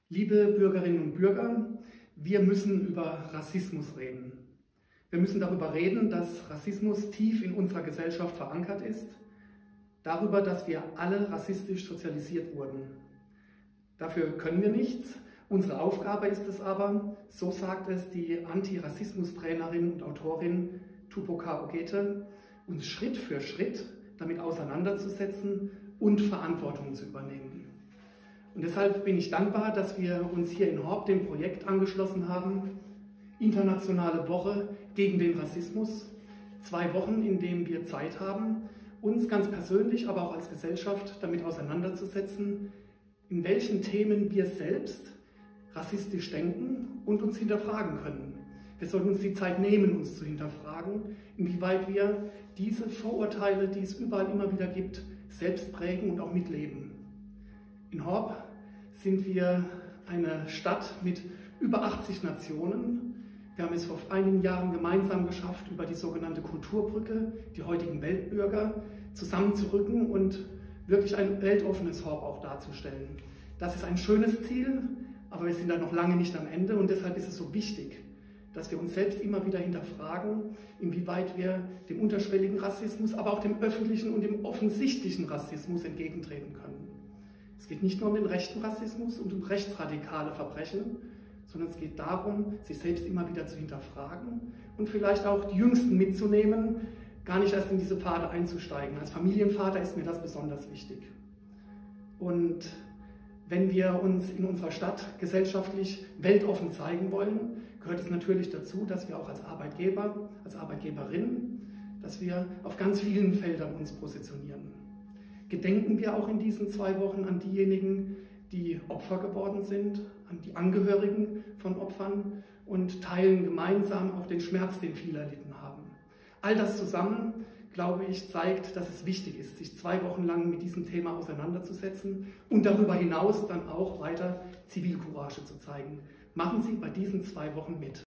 Liebe Bürgerinnen und Bürger, wir müssen über Rassismus reden. Wir müssen darüber reden, dass Rassismus tief in unserer Gesellschaft verankert ist, darüber, dass wir alle rassistisch sozialisiert wurden. Dafür können wir nichts. Unsere Aufgabe ist es aber, so sagt es die Antirassismus-Trainerin und Autorin Tupoka Ogete, uns Schritt für Schritt damit auseinanderzusetzen und Verantwortung zu übernehmen. Und deshalb bin ich dankbar, dass wir uns hier in Horb dem Projekt angeschlossen haben, Internationale Woche gegen den Rassismus. 2 Wochen, in denen wir Zeit haben, uns ganz persönlich, aber auch als Gesellschaft damit auseinanderzusetzen, in welchen Themen wir selbst rassistisch denken und uns hinterfragen können. Wir sollten uns die Zeit nehmen, uns zu hinterfragen, inwieweit wir diese Vorurteile, die es überall immer wieder gibt, selbst prägen und auch mitleben. In Horb sind wir eine Stadt mit über 80 Nationen. Wir haben es vor einigen Jahren gemeinsam geschafft, über die sogenannte Kulturbrücke die heutigen Weltbürger zusammenzurücken und wirklich ein weltoffenes Horb auch darzustellen. Das ist ein schönes Ziel, aber wir sind da noch lange nicht am Ende und deshalb ist es so wichtig, dass wir uns selbst immer wieder hinterfragen, inwieweit wir dem unterschwelligen Rassismus, aber auch dem öffentlichen und dem offensichtlichen Rassismus entgegentreten können. Es geht nicht nur um den rechten Rassismus und um rechtsradikale Verbrechen, sondern es geht darum, sich selbst immer wieder zu hinterfragen und vielleicht auch die Jüngsten mitzunehmen, gar nicht erst in diese Pfade einzusteigen. Als Familienvater ist mir das besonders wichtig. Und wenn wir uns in unserer Stadt gesellschaftlich weltoffen zeigen wollen, gehört es natürlich dazu, dass wir auch als Arbeitgeber, als Arbeitgeberin, dass wir auf ganz vielen Feldern uns positionieren. Gedenken wir auch in diesen 2 Wochen an diejenigen, die Opfer geworden sind, an die Angehörigen von Opfern und teilen gemeinsam auch den Schmerz, den viele erlitten haben. All das zusammen, glaube ich, zeigt, dass es wichtig ist, sich 2 Wochen lang mit diesem Thema auseinanderzusetzen und darüber hinaus dann auch weiter Zivilcourage zu zeigen. Machen Sie bei diesen 2 Wochen mit.